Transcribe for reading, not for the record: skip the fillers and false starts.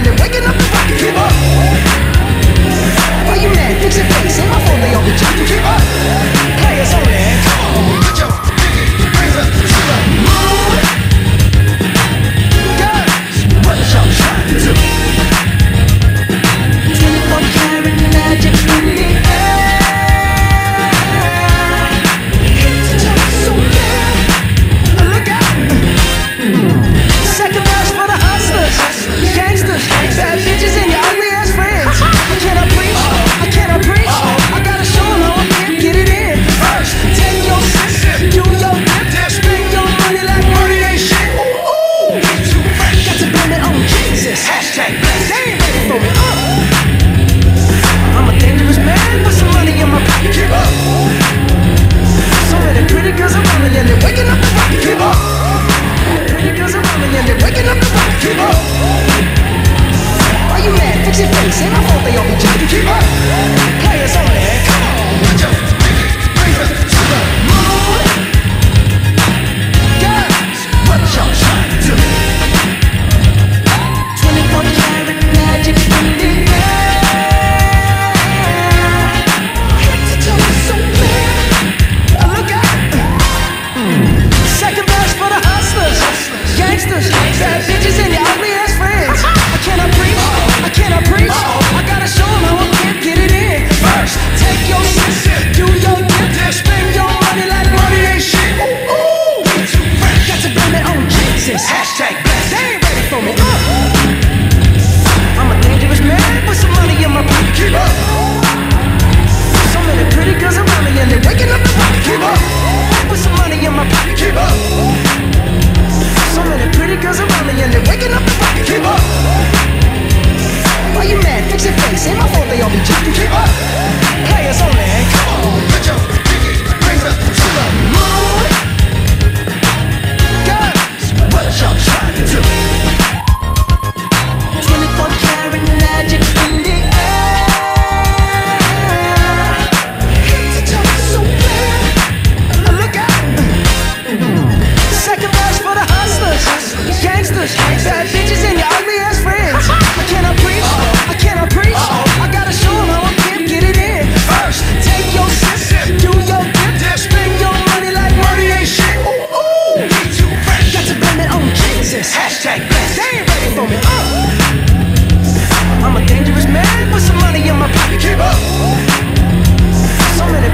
they're waking up the rocket. Keep up. Why you mad? Fix your face. Ain't my fault they all be jocking. Keep up. Players only. Come on, put your pinky rings up to the moon. Girls, what y'all trying to do? 24 karat magic in the air. Hit the top so bad. Look out. Second verse for the hustlers, gangsters, bad bitches and your ugly ass friends. I cannot preach, I gotta show them how I can get it in. First, take your sip, do your dip, spend your money like money ain't shit. Ooh, ooh, got to blame it on Jesus. Hashtag blessed, they ain't ready for me. I'm a dangerous man with some money in my pocket. Keep up. So many pretty girls around me and they're waking up the rocket. Keep up. Pretty girls around me and they're waking up the rocket. Keep up. Why you mad? Fix your face. Ain't my fault they all be jocking. Keep up. Players only. Come on, put your pinky rings up to the moon. Girls, what y'all trying to do? 24 karat magic in the air. Hit the top so bad. Look out. Second verse for the hustlers, gangsters, bad bitches and your ugly ass friends. I cannot preach, I gotta show them how I can get it in. First, take your sip, do your dip, spend your money like money ain't shit. Ooh, ooh, got to blame it on Jesus. Hashtag blessed, they ain't ready for me. I'm a dangerous man with some money in my pocket. Keep up. So many pretty girls around me and they're waking up the rocket. Keep up. With some money in my pocket. Keep up. So many pretty girls around me and they're waking up the rocket. Keep up. Why you mad? Fix your face. Ain't my fault they all be jocking. Keep up. Players only. Come on, put your pinky rings up to the moon. Girls, what y'all trying to do? 24 karat magic in the air. Hit the top so bad. Look out. Second verse for the hustlers, gangsters, bad bitches and your ugly ass friends. I cannot preach, I gotta show them how I can get it in. First, take your sip, do your dip, spend your money like money ain't shit. Ooh, ooh, got to blame it on Jesus. Hashtag blessed, they ain't ready for me. I'm a dangerous man with some money in my pocket. Keep up. So many